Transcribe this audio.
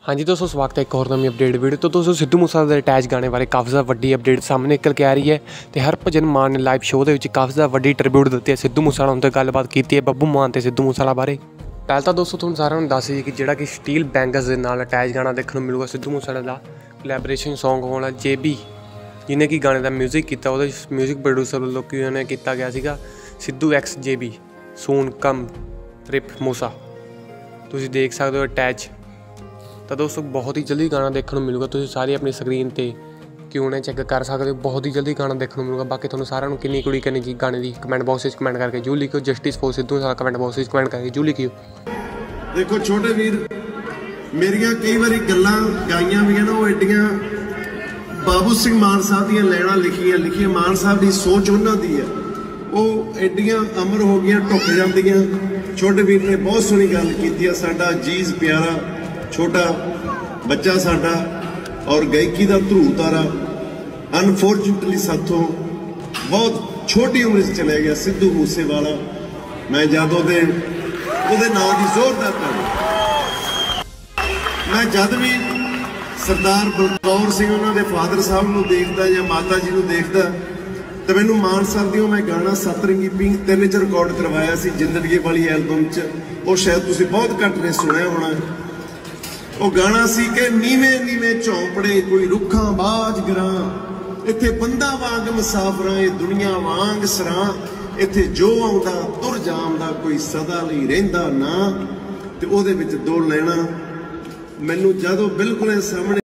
हाँ जी दोस्तों, स्वागत है एक और नवी अपडेट वीडियो। तो दोस्तों सिद्धू मूसेवाले के अटैच गाने बारे काफ़ी ज़्यादा वड्डी अपडेट सामने निकल के आ रही है। तो हरभजन मान ने लाइव शो के काफ़ी ज़्यादा वड्डी ट्रिब्यूट दी है सिद्धू मूसेवाले उनसे गलबात की है बब्बू मान तो सिद्धू मूसेवाले बारे। पहले तो दोस्तों तुहानूं सारिਆਂ ਨੂੰ दस कि जिहड़ा कि स्टील बैंगल्स के नाल अटैच गाना देखने को मिलूगा सिद्धू मूसेवाले का कोलैबोरेशन सॉन्ग होना JB जिन्हें कि गाने का म्यूजिक किया। वो म्यूजिक प्रोड्यूसर वालों कि उन्हें किया गया सीगा Sidhu X JB soon come RIP Moosa. तुसीं देख सकते हो अटैच। तो दोस्तों बहुत ही जल्दी गाना देखने को मिलूगा। तुसीं सारे अपनी स्क्रीन पर क्यों ने चेक कर सकते हो। बहुत ही जल्दी गाना देखने को मिलूगा। बाकी तुहानूं सारिਆਂ ਨੂੰ किन्नी कुड़ी करनी चाहिए गाने की कमेंट बॉक्स में कमेंट करके जरूर लिखियो। Justice for Sidhu Moosewala comment box में कमेंट करके जरूर लिखियो। देखो छोटे वीर मेरिया कई बारी गल्लां गाइयां भी ना, वो एडियां बाबू सिंह मान साहब दी लैणा लिखियां मान साहब की सोच उन्होंने है, वो एडियां अमर हो गई ढुक जांदियां। छोटे वीर ने बहुत सोहनी गल की, साडा अजीज प्यारा छोटा बच्चा साडा और गायकी का ध्रुव तारा अनफॉर्चुनेटली साथों बहुत छोटी उम्र से चले गया सिद्धू मूसेवाला। मैं जदों दे ਉਹਦੇ नाम की जोरदार तारीफ। मैं जद भी सरदार बलकौर सिंह उन्होंने फादर साहब को देखता या माता जी को देखता तो मैनू मान साहब दी मैं गाना सतरंगी पिंक 3 च रिकॉर्ड करवाया सी जिंदगी वाली एल्बम च। वो शायद तुसीं बहुत घट ने सुनिया होना। वो गाना सी कि नीवे नीवे झोंपड़े कोई रुखा बाज गरां, इत्थे बंदा वांग मुसाफरां ये दुनिया वांग सरां, इत्थे जो आउंदा तुर जांदा कोई सदा लई रहिंदा ना। ते ओहदे विच दो लैणा मैनू जदों बिल्कुल सामने